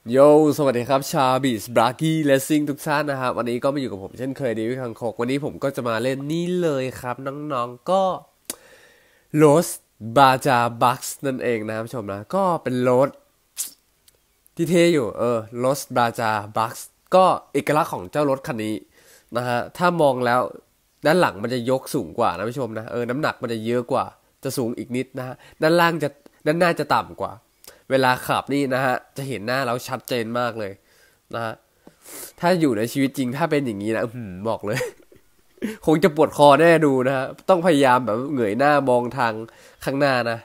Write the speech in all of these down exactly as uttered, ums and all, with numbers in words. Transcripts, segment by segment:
โยสวัสดีครับชาบิสบรากี้เลสซิ่งทุกท่านนะครับวันนี้ก็มาอยู่กับผมเช่นเคยดีวิคังคกวันนี้ผมก็จะมาเล่นนี่เลยครับน้องๆก็โรสบาจาบัคส์นั่นเองนะครับผู้ชมนะก็เป็นรถที่เท่อยู่เออโรสบาจาบัคส์ก็เอกลักษณ์ของเจ้ารถคันนี้นะฮะถ้ามองแล้วด้านหลังมันจะยกสูงกว่านะผู้ชมนะเออน้ำหนักมันจะเยอะกว่าจะสูงอีกนิดนะฮะด้านล่างจะด้านหน้าจะต่ำกว่าเวลาขับนี่นะฮะจะเห็นหน้าเราชัดเจนมากเลยนะฮะถ้าอยู่ในชีวิตจริงถ้าเป็นอย่างนี้นะอืมบอกเลยคงจะปวดคอแน่ดูนะฮะต้องพยายามแบบเหงยหน้ามองทางข้างหน้านะ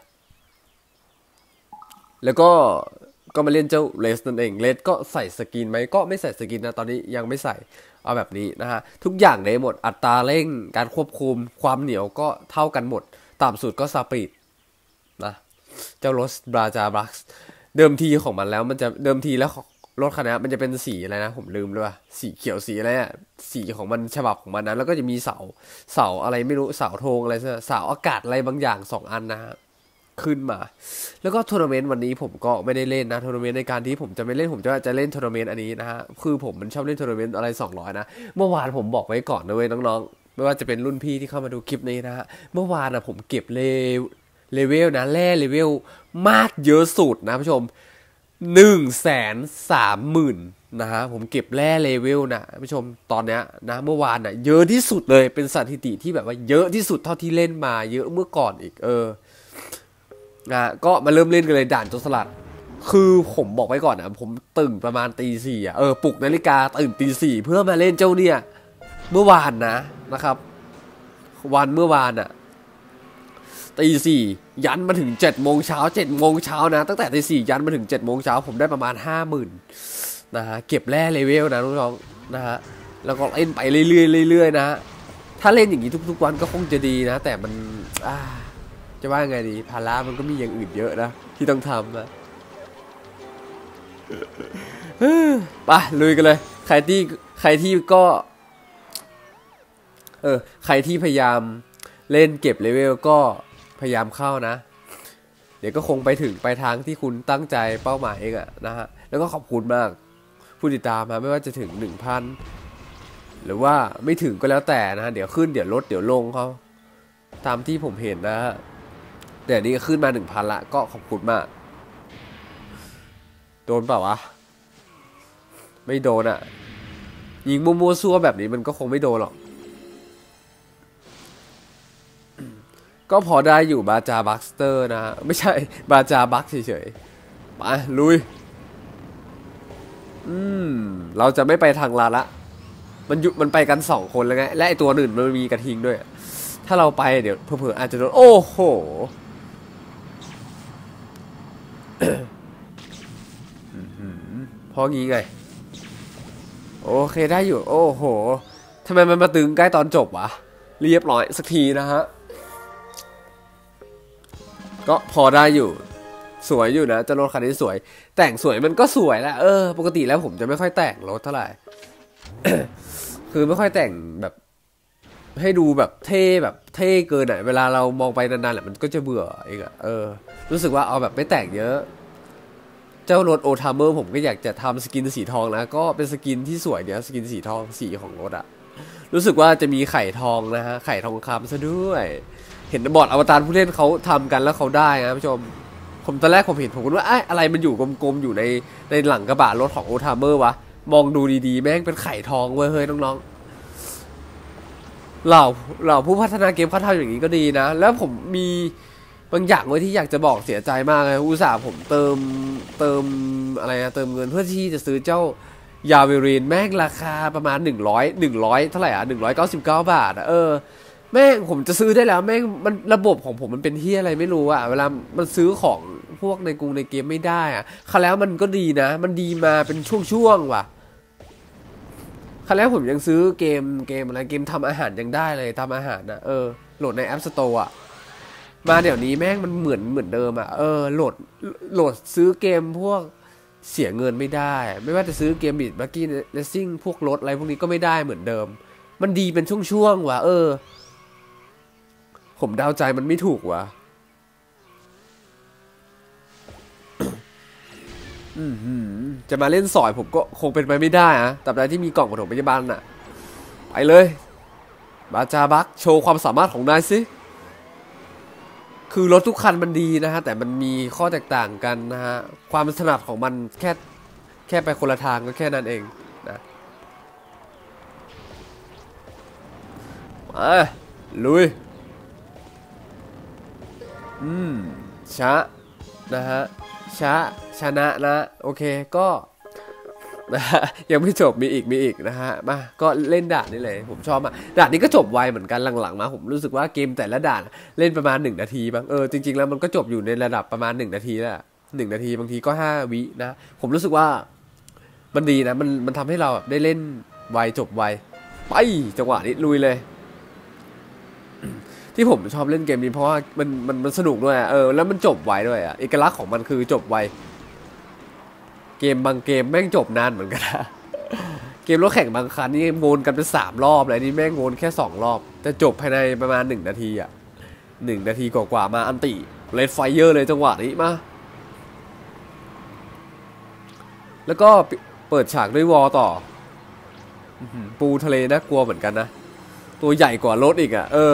แล้วก็ก็มาเล่นเจ้าเลสนั่นเองเลสก็ใส่สกินไหมก็ไม่ใส่สกินนะตอนนี้ยังไม่ใส่เอาแบบนี้นะฮะทุกอย่างได้หมดอัตราเร่งการควบคุมความเหนียวก็เท่ากันหมดต่ำสุดก็สปีดนะเจ้ารถบราจาบัคเดิมทีของมันแล้วมันจะเดิมทีแล้วรถคันนี้มันจะเป็นสีอะไรนะผมลืมเลยว่าสีเขียวสีอะไรอ่ะสีของมันฉบับของมันนะแล้วก็จะมีเสาเสาอะไรไม่รู้เสาธงอะไรเสาอากาศอะไรบางอย่างสองอันนะฮะขึ้นมาแล้วก็ทัวร์นาเมนต์วันนี้ผมก็ไม่ได้เล่นนะทัวร์นาเมนต์ในการที่ผมจะไม่เล่นผมจะจะเล่นทัวร์นาเมนต์อันนี้นะฮะคือผมมันชอบเล่นทัวร์นาเมนต์อะไรสองร้อยนะเมื่อวานผมบอกไว้ก่อนนะเว้ยน้องๆไม่ว่าจะเป็นรุ่นพี่ที่เข้ามาดูคลิปนี้นะฮะเมื่อวานอะผมเก็บเลเลเวลนะแร่เลเวลมากเยอะสุดนะผู้ชมหนึ่งแสนสามหมื่นนะฮะผมเก็บแร่เลเวลนะผู้ชมตอนเนี้ยนะเมื่อวานอะเยอะที่สุดเลยเป็นสถิติที่แบบว่าเยอะที่สุดเท่าที่เล่นมาเยอะเมื่อก่อนอีกเออนะก็มาเริ่มเล่นกันเลยด่านโจรสลัดคือผมบอกไว้ก่อนนะผมตื่นประมาณตีสี่อ่ะเออปลุกนาฬิกาตื่นตีสี่เพื่อมาเล่นเจ้าเนี่ยเมื่อวานนะนะครับวันเมื่อวานอ่ะตีสี่ยันมาถึงเจ็ดโมงเช้าเจ็ดโมงเช้านะตั้งแต่ตีสี่ยันมาถึงเจ็ดโมงเช้าผมได้ประมาณห้าหมื่นนะฮะเก็บแร่เลเวลนะน้องๆนะฮะแล้วก็เล่นไปเรื่อยๆเรื่อยๆนะถ้าเล่นอย่างนี้ทุกๆวันก็คงจะดีนะแต่มันอ่าจะว่าไงดีภาระมันก็มีอย่างอื่นเยอะนะที่ต้องทำนะไปลุยกันเลยใครที่ใครที่ก็เออใครที่พยายามเล่นเก็บเลเวลก็พยายามเข้านะเดี๋ยวก็คงไปถึงไปทางที่คุณตั้งใจเป้าหมายเองอะนะฮะแล้วก็ขอบคุณมากผู้ติดตามมาไม่ว่าจะถึงหนึ่งพันหรือว่าไม่ถึงก็แล้วแต่นะเดี๋ยวขึ้นเดี๋ยวลดเดี๋ยวลงเขาตามที่ผมเห็นนะฮะเดี๋ยวนี้ขึ้นมาหนึ่งพันละก็ขอบคุณมากโดนเปล่าวะไม่โดนอะยิงมัวๆซัวแบบนี้มันก็คงไม่โดนหรอกก็พอได้อยู่บาจาบัคสเตอร์นะฮะไม่ใช่บาจาบัคเฉยๆไปลุยอืมเราจะไม่ไปทางลาละมันยุมันไปกันสองคนแล้วไงและไอตัวอื่นมันมีกระทิงด้วยถ้าเราไปเดี๋ยวเผื่อๆอาจจะโดนโอ้โหพองี้ไงโอเคได้อยู่โอ้โหทำไมมันมาตึงใกล้ตอนจบวะเรียบร้อยสักทีนะฮะก็พอได้อยู่สวยอยู่นะจะรถคันนี้สวยแต่งสวยมันก็สวยแหละเออปกติแล้วผมจะไม่ค่อยแต่งรถเท่าไหร่ คือไม่ค่อยแต่งแบบให้ดูแบบเท่แบบเท่เกินอ่ะเวลาเรามองไปนานๆแหละมันก็จะเบื่อเองอ่ะเออรู้สึกว่าเอาแบบไม่แต่งเยอะเจ้ารถโอทามเมอร์ผมก็อยากจะทำสกินสีทองนะก็เป็นสกินที่สวยเดียวสกินสีทองสีของรถอ่ะรู้สึกว่าจะมีไข่ทองนะฮะไข่ทองคำซะด้วยเห็นบอร์ดอวตารผู้เล่นเขาทำกันแล้วเขาได้นะผู้ชมผมตอนแรกผมเห็นผมก็ว่าไอ้อะไรมันอยู่กลมๆอยู่ในในหลังกระบะรถของโอทามเมอร์วะมองดูดีๆแม่งเป็นไข่ทองเว้ยเฮ้ยน้องๆเหล่าเหล่าผู้พัฒนาเกมเขาทำอย่างนี้ก็ดีนะแล้วผมมีบางอย่างไว้ที่อยากจะบอกเสียใจมากเลยอุตส่าห์ผมเติมเติมอะไรนะเติมเงินเพื่อที่จะซื้อเจ้ายาเวรีนแม่งราคาประมาณหนึ่งร้อยหนึ่งร้อยเท่าไหร่อ่ะหนึ่งร้อยเก้าสิบเก้าบาทอ่ะเออแม่งผมจะซื้อได้แล้วแม่งมันระบบของผมมันเป็นที่อะไรไม่รู้อ่ะเวลามันซื้อของพวกในกรุงในเกมไม่ได้อ่ะคราวแล้วมันก็ดีนะมันดีมาเป็นช่วงๆว่ะคราวแล้วผมยังซื้อเกมเกมอะไรเกมทำอาหารยังได้เลยทำอาหารนะเออโหลดใน App Store อ่ะมาเดี๋ยวนี้แม่งมันเหมือนเหมือนเดิมอ่ะเออโหลดโหลดซื้อเกมพวกเสียเงินไม่ได้ไม่ว่าจะซื้อเกมบิดบักกี้เลสซิ่งพวกรถอะไรพวกนี้ก็ไม่ได้เหมือนเดิมมันดีเป็นช่วงๆว่ะเออผมเดาใจมันไม่ถูกว่ะอืมจะมาเล่นสอยผมก็คงเป็นไปไม่ได้อะแต่ใดที่มีกล่องปฐมพยาบาลน่ะไปเลยบาจาบักโชว์ความสามารถของนายสิคือรถทุกคันมันดีนะฮะแต่มันมีข้อแตกต่างกันนะฮะความถนัดของมันแค่แค่ไปคนละทางก็แค่นั้นเองนะมาลุยอืมช้านะฮะช้าชนะนะโอเคก็นะฮะยังไม่จบมีอีกมีอีกนะฮะมาก็เล่นด่านนี่เลยผมชอบมากด่านนี้ก็จบไวเหมือนกันหลังๆมาผมรู้สึกว่าเกมแต่ละด่านเล่นประมาณหนึ่งนาทีบ้างเออจริงๆแล้วมันก็จบอยู่ในระดับประมาณหนึ่งนาทีแล้วหนึ่งนาทีบางทีก็ห้าวินะผมรู้สึกว่ามันดีนะมันมันทำให้เราได้เล่นไวจบไวไปจังหวะนี้ลุยเลยที่ผมชอบเล่นเกมนี้เพราะว่ามันมันมันสนุกด้วยเออแล้วมันจบไวด้วยอ่ะเอกลักษณ์ของมันคือจบไวเกมบางเกมแม่งจบนานเหมือนกันนะเกมรถแข่งบางคันนี่โงนกันเป็นสามรอบเลยนี่แม่งโงนแค่สองรอบแต่จบภายในประมาณหนึ่งนาทีอ่ะหนึ่งนาทีกว่าๆมาอันติเลดไฟเยอร์เลยจังหวะนี้มาแล้วก็เปิดฉากด้วยวอลต่อปูทะเลนะกลัวเหมือนกันนะตัวใหญ่กว่ารถอีกอ่ะเอ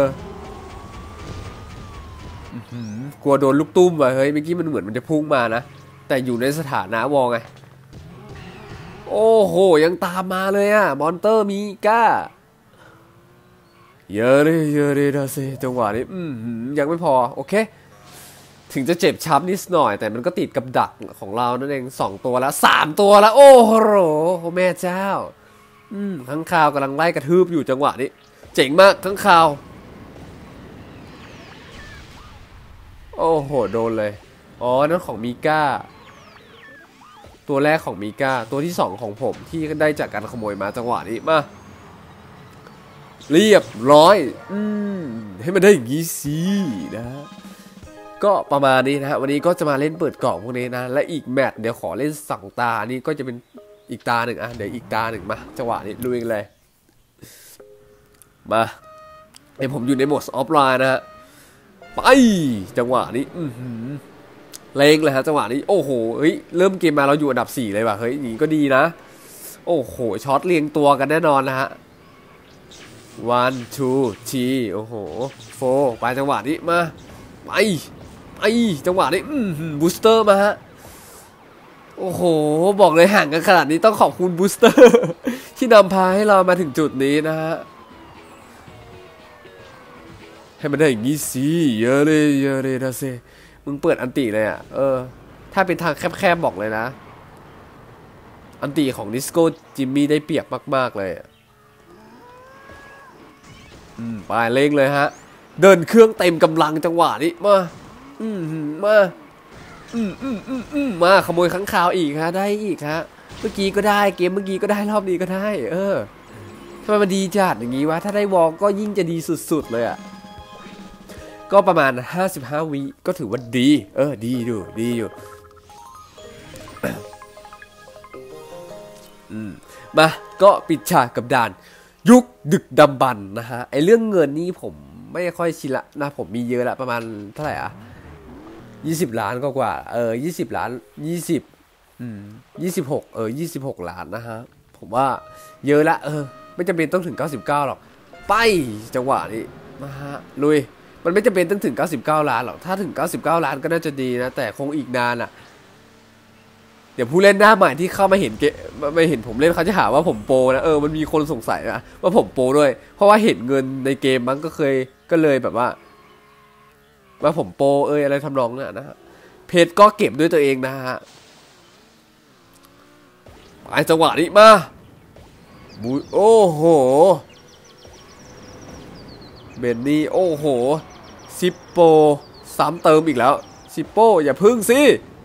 อกลัวโดนลูกตุ้มว่ะเฮ้ยเมื่อกี้มันเหมือนมันจะพุ่งมานะแต่อยู่ในสถานะวอลไงโอ้โหยังตามมาเลยอ่ะมอนเตอร์มีก้าเยอะเลยเยอะเลยนะสิจังหวะนี้อืมยังไม่พอโอเคถึงจะเจ็บช้ำนิดหน่อยแต่มันก็ติดกับดักของเรานั่นเองสองตัวแล้วสามตัวแล้วโอ้โหแม่เจ้าอืมข้างข่าวกำลังไล่กระทืบอยู่จังหวะนี้เจ๋งมากข้างข่าวโอ้โหโดนเลยอ๋อนั่นของมีก้าตัวแรกของมีก้าตัวที่สองของผมที่ได้จากการขโมยมาจังหวะนี้มาเรียบร้อยอืมให้มันได้อย่างงี้สินะก็ประมาณนี้นะฮะวันนี้ก็จะมาเล่นเปิดกล่องพวกนี้นะและอีกแมตช์เดี๋ยวขอเล่นสองตานี้ก็จะเป็นอีกตาหนึ่งอ่ะเดี๋ยวอีกตาหนึ่งมาจังหวะนี้ลุยกันเลยมาเดี๋ยวผมอยู่ในโหมดออฟไลน์นะฮะไปจังหวะนี้อืเลงเลยฮะจังหวะนี้โอ้โหเฮ้ยเริ่มเกมมาเราอยู่อันดับสี่เลยว่ะเฮ้ยนี่ก็ดีนะโอ้โหช็อตเรียงตัวกันแน่นอนนะฮะ one two three โอ้โห four ไปจังหวะนี้มาไปไปจังหวะนี้อืมบูสเตอร์มาฮะโอ้โหบอกเลยห่างกันขนาดนี้ต้องขอบคุณบูสเตอร์ที่นำพาให้เรามาถึงจุดนี้นะฮะให้มันได้อย่างนี้สิเยอะเลยเยอะเลยนะเซมึงเปิดอันติเลยอ่ะเออถ้าเป็นทางแคบๆบอกเลยนะอันติของดิสโก้จิมมี่ได้เปรียบมากๆเลยอืมไปเล่งเลยฮะเดินเครื่องเต็มกำลังจังหวะนี้มาอืมมาอืมอืมอืมอืมมาขโมยข้างคาวอีกฮะได้อีกฮะเมื่อกี้ก็ได้เกมเมื่อกี้ก็ได้รอบนี้ก็ได้เออทำไมมันดีจัดอย่างงี้วะถ้าได้วอลก็ยิ่งจะดีสุดๆเลยอ่ะก็ประมาณห้าสิบห้าวิก็ถือว่าดีเออดีอยู่ดีอยู่อืมมาก็ปิดฉากกับด่านยุคดึกดำบรรพ์นะฮะไอเรื่องเงินนี่ผมไม่ค่อยชินละนะผมมีเยอะละประมาณเท่าไหร่อ่ะยี่สิบล้านก็กว่าเออยี่สิบล้านยี่สิบอืมยี่สิบหกเออยี่สิบหกล้านนะฮะผมว่าเยอะละเออไม่จำเป็นต้องถึงเก้าสิบเก้าหรอกไปจังหวะนี้มาฮะลุยมันไม่จำเป็นต้องถึงเก้าสิบเก้าล้านหรอกถ้าถึงเก้าสิบเก้าล้านก็น่าจะดีนะแต่คงอีกนานอ่ะเดี๋ยวผู้เล่นหน้าใหม่ที่เข้ามาเห็นเกไม่เห็นผมเล่นเขาจะหาว่าผมโปรนะเออมันมีคนสงสัยนะว่าผมโปรด้วยเพราะว่าเห็นเงินในเกมมันก็เคยก็เลยแบบว่าว่าผมโปรเอออะไรทำนองนั้นนะฮะเพจก็เก็บด้วยตัวเองนะฮะไปจังหวะนี้มาบุยโอ้โหเบนนี่โอ้โหซิปโปซ้ำเติมอีกแล้วซิปโปอย่าพึ่งสิ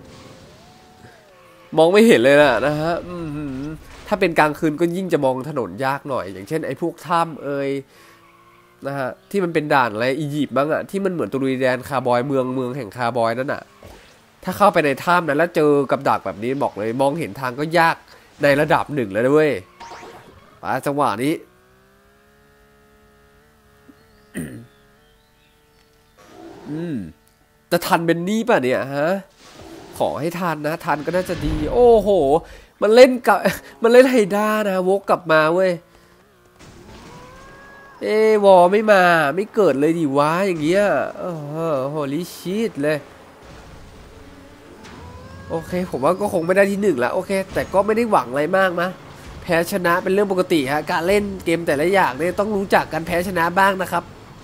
มองไม่เห็นเลยนะนะฮะถ้าเป็นกลางคืนก็ยิ่งจะมองถนนยากหน่อยอย่างเช่นไอ้พวกถ้ำเอ่ยนะฮะที่มันเป็นด่านอะไรอียิปต์บ้างอะที่มันเหมือนตุรีแดนคาร์บอยเมืองเมืองแห่งคาร์บอยนั่นอะถ้าเข้าไปในถ้ำนั้นแล้วเจอกับดักแบบนี้บอกเลยมองเห็นทางก็ยากในระดับหนึ่งเลยด้วยไปจังหวะนี้อืมจะทันเบนนี่ป่ะเนี่ยฮะขอให้ทันนะทันก็น่าจะดีโอ้โหมันเล่นกับมันเล่นไฮด้านะวกกลับมาเว้ยเอวอไม่มาไม่เกิดเลยดิวะอย่างเงี้ยโอ้โหโหลิชิตเลยโอเคผมว่าก็คงไม่ได้ที่หนึ่งแล้วโอเคแต่ก็ไม่ได้หวังอะไรมากนะแพ้ชนะเป็นเรื่องปกติฮะการเล่นเกมแต่ละอย่างเนี่ยต้องรู้จักกันแพ้ชนะบ้างนะครับ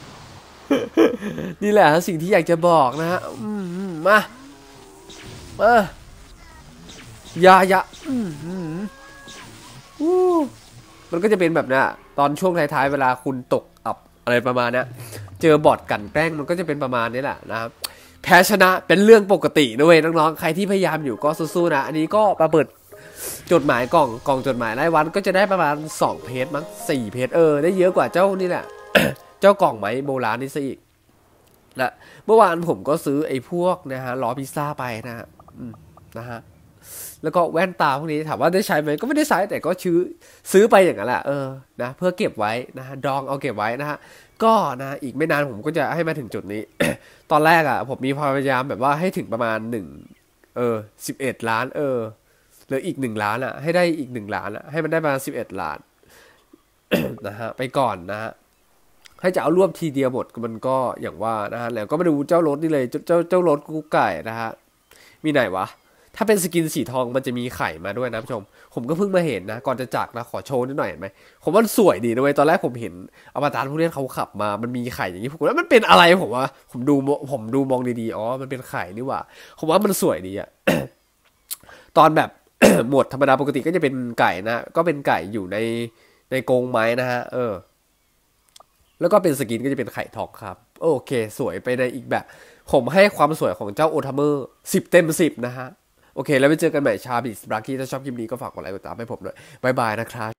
นี่แหละสิ่งที่อยากจะบอกนะฮะมามาอย่าอย่ามันก็จะเป็นแบบนี้ตอนช่วงท้ายๆเวลาคุณตกอับอะไรประมาณนี้เจอบอทกันแกล้งมันก็จะเป็นประมาณนี้แหละนะครับแพ้ชนะเป็นเรื่องปกตินะเว้ยน้องๆใครที่พยายามอยู่ก็สู้ๆนะอันนี้ก็มาเปิดจดหมายกล่องกล่องจดหมายรายวันก็จะได้ประมาณสองเพจมั้งสี่เพจเออได้เยอะกว่าเจ้านี่แหละ เจ้ากล่องไหมโบราณนี่ซะอีกนะเมื่อวานผมก็ซื้อไอ้พวกนะฮะล้อพิซซ่าไปนะฮะนะฮะแล้วก็แว่นตาพวกนี้ถามว่าได้ใช้ไหมก็ไม่ได้ใช้แต่ก็ซื้อซื้อไปอย่างนั้นแหละเออนะเพื่อเก็บไว้นะฮะดองเอาเก็บไว้นะฮะก็นะอีกไม่นานผมก็จะให้มาถึงจุดนี้ ตอนแรกอ่ะผมมีพยายามแบบว่าให้ถึงประมาณหนึ่งเออสิบเอ็ดล้านเออหรืออีกหนึ่งล้านอ่ะให้ได้อีกหนึ่งล้านอ่ะให้มันได้ประมาณสิบเอ็ดล้าน นะฮะไปก่อนนะฮะให้จะเอารวบทีเดียวหมดมันก็อย่างว่านะฮะแล้วก็มาดูเจ้ารถนี่เลยเจ้าเจ้ารถกุ๊กไก่นะฮะมีไหนวะถ้าเป็นสกินสีทองมันจะมีไข่มาด้วยนะผู้ชมผมก็เพิ่งมาเห็นนะก่อนจะจากนะขอโชว์นิดหน่อยเห็นไหมผมว่าสวยดีนะเว้ยตอนแรกผมเห็นอวตารพวกนี้เขาขับมามันมีไข่อย่างนี้ผมว่ามันเป็นอะไรผมว่าผมดูผมดูมองดีๆอ๋อมันเป็นไข่นี่หว่าผมว่ามันสวยดีอะ ตอนแบบ หมวดธรรมดาปกติก็จะเป็นไก่นะก็เป็นไก่อยู่ในในกรงไม้นะฮะเออแล้วก็เป็นสกินก็จะเป็นไข่ทองครับโอเคสวยไปในอีกแบบผมให้ความสวยของเจ้าโอทาเมอร์สิบเต็มสิบนะฮะโอเคแล้วไปเจอกันใหม่ชาบิสบราคีถ้าชอบคลิปนี้ก็ฝากกดไลค์กดติดตามให้ผมด้วยบายบายนะครับ